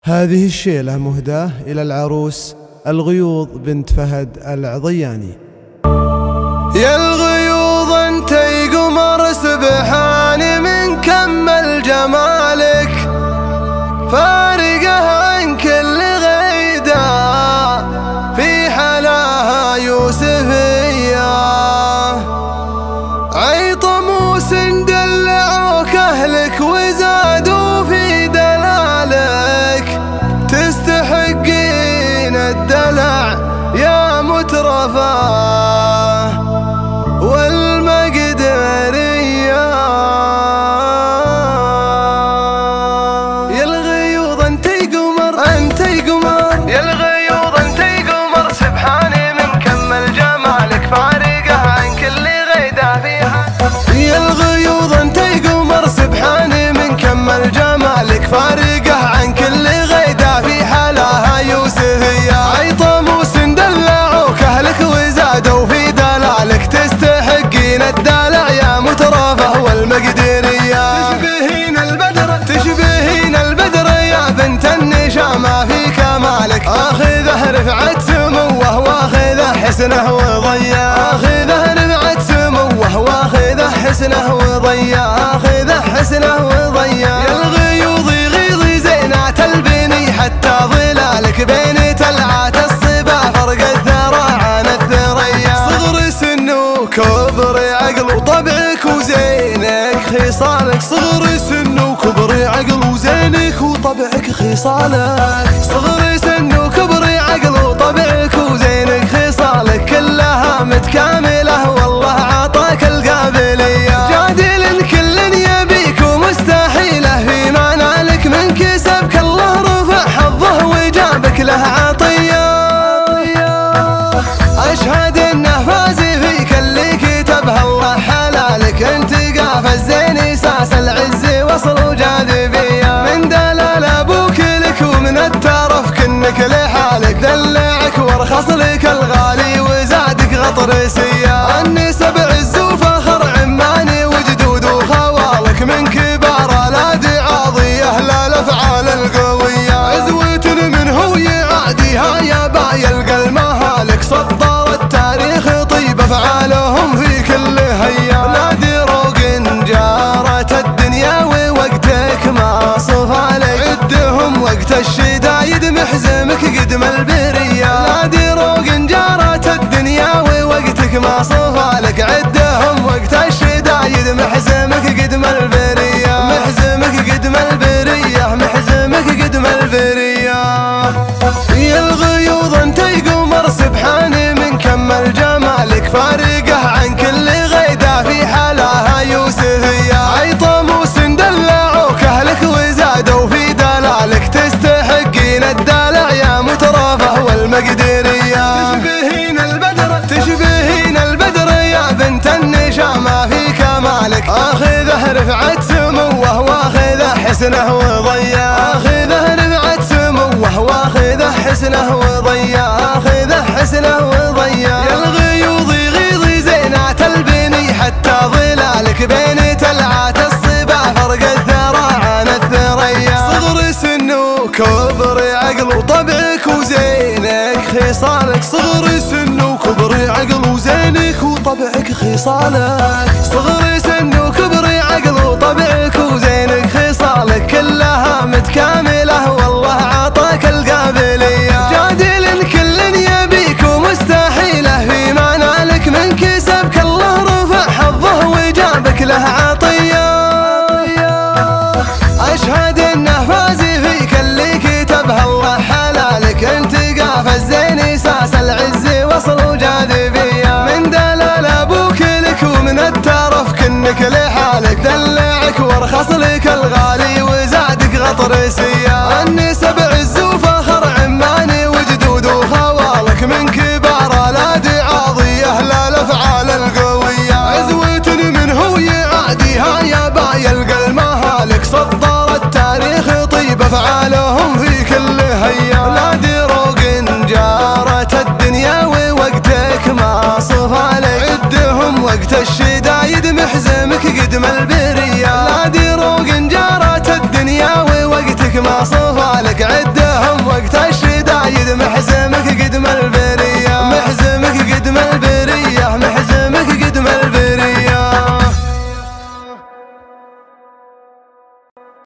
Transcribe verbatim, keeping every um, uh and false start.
هذه الشيلة مهداة إلى العروس الغيوض بنت فهد العضياني. يا الغيوض انتي قمر سبحاني من كمل جمالك، فارقة عن كل غيدة في حلاها يوسفية. عي طموس دلعوك أهلك وزادوا في دلالك، تستحقين الدلع يا مترفة والمقدرية. يا الغيوض انتي قمر انتي قمر، يا الغيوض انتي قمر سبحاني من كمل جمالك، فارقة عن كل غيدة فيها. يا الغيوض انتي قمر سبحاني من كمل جمالك، فارقة عن كل غيدة في حلاها يوسفية. عي طموس دلعوك أهلك وزادوا في دلالك، تستحقين الدلع يا مترفة والمقدرية. تشبهين البدر تشبهين البدر يا بنت النشامة في كمالك، آخذه رفعة سموه واخذه حسنه وضيا، آخذه رفعة سموه واخذه حسنه وضيا، آخذه حسنه وضيا. يا الغيوض غيضي زينات البني حتى ظلالك، بين تلعات الصبا فرق الثرى عن الثريا. صغر سن وكبر عقل وطبعك وزينك خصالك، صغر سن وكبر عقل وزينك وطبعك خصالك، صغر سن وكبر عقل وطبعك وزينك خصالك، كلها متكاملة والله عطاك القابلية. جادل كل يبيك ومستحيله في منالك، من كسبك الله رفع حظه وجابك له عطية. أشهد انه فاز فيك اللي كتبها الله حلالك، انت قاف الزين ساس العز وصل وجاذبية. من دلال ابوك لك ومن الترف كنك لحالك، دلعك وارخص لك الغالي وزادك غطرسية. النسب عز وفخر عماني وجدود وخوالك، من كبار الادي عاضية للافعال القوية. عزوة منه يعاديها يا باي المهالك، سطر التاريخ طيب افعالهم في كل هيا. نادي روق جارت الدنيا ووقتك ما صفالك، عدهم وقت الشدايد محزمك قدم البرية. نادي روق جارت الدنيا ووقتك ما صفالك، عدهم وقت الشدايد محزمك قدم البرية، محزمك قدم البرية، محزمك قدم البرية. يا الغيوض انتي قمر سبحاني من كمل جمالك، فارقة عن كل غيدة في حلاها يوسفية. عي طموس دلعوك أهلك وزادوا في دلالك، تستحقين الدلع يا مترفة والمقدرية. تشبهين البدر تشبهين البدر يا بنت النشامة في كمالك، آخذه رفعة سموه واخذه حسنه وضيا، آخذه رفعة سموه واخذه حسنه وضيا، آخذه حسنه وضيا. يا الغيوض غيضي زينات البني حتى ظلالك، بين تلعات الصبا فرق الثرى عن الثريا. صغر سن وكبر عقل وطبعك وزينك خصالك، صغر سن وكبر عقل وزينك وطبعك خصالك، صغر سن وكبر عقل وطبعك وزينك خصالك، كلها متكاملة والله عطاك القابلية. جادل كل يبيك ومستحيله في منالك، من كسبك الله رفع حظه وجابك له عطية. أشهد انه فاز فيك اللي كتبها الله حلالك، انت قاف الزين ساس العز وصل وجاذبية. من دلال ابوك لك ومن الترف كنك لحالك، دلعك وارخص لك الغالي وزادك غطرسي.